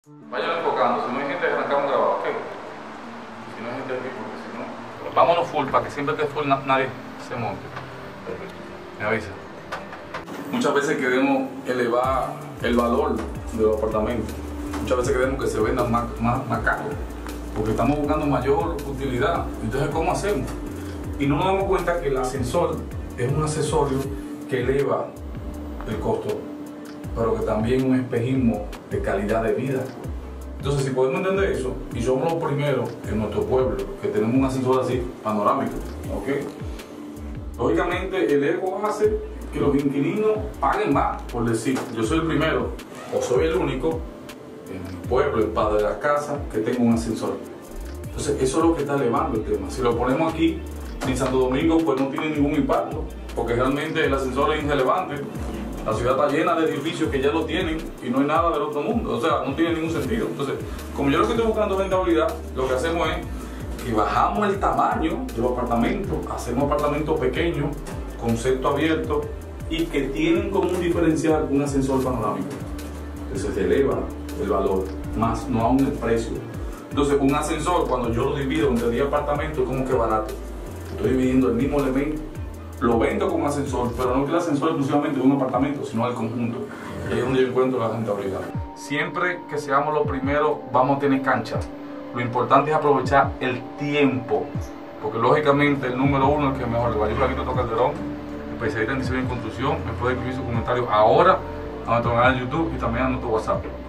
Vayan enfocando, si no hay gente arrancamos grabado, ok. Si no hay gente aquí, porque si no. Vámonos full para que siempre que full nadie se monte. Perfecto. Me avisa. Muchas veces queremos elevar el valor de los apartamentos. Muchas veces queremos que se vendan más caros, porque estamos buscando mayor utilidad. Entonces, ¿cómo hacemos? Y no nos damos cuenta que el ascensor es un accesorio que eleva el costo, pero que también es un espejismo de calidad de vida. Entonces, si podemos entender eso, y somos los primeros en nuestro pueblo que tenemos un ascensor así, panorámico, ¿ok? Lógicamente, el ego hace que los inquilinos paguen más, por decir, yo soy el primero, o soy el único en mi pueblo, el padre de la casa, que tengo un ascensor. Entonces, eso es lo que está elevando el tema. Si lo ponemos aquí, en Santo Domingo, pues no tiene ningún impacto, porque realmente el ascensor es irrelevante. La ciudad está llena de edificios que ya lo tienen y no hay nada del otro mundo, o sea, no tiene ningún sentido. Entonces, como yo lo que estoy buscando es rentabilidad, lo que hacemos es que bajamos el tamaño de los apartamentos, hacemos apartamentos pequeños, concepto abierto y que tienen como un diferencial un ascensor panorámico. Entonces se eleva el valor, más no aún el precio. Entonces, un ascensor, cuando yo lo divido entre 10 apartamentos, es como que barato. Estoy dividiendo el mismo elemento. Lo vendo como ascensor, pero no que el ascensor exclusivamente de un apartamento, sino al conjunto. Y ahí es donde yo encuentro la rentabilidad. Siempre que seamos los primeros, vamos a tener cancha. Lo importante es aprovechar el tiempo, porque lógicamente el número uno es que mejor le va. Yo soy Flaquito Calderón, especialista en diseño y construcción. Me puede escribir sus comentarios ahora a nuestro canal de YouTube y también a nuestro WhatsApp.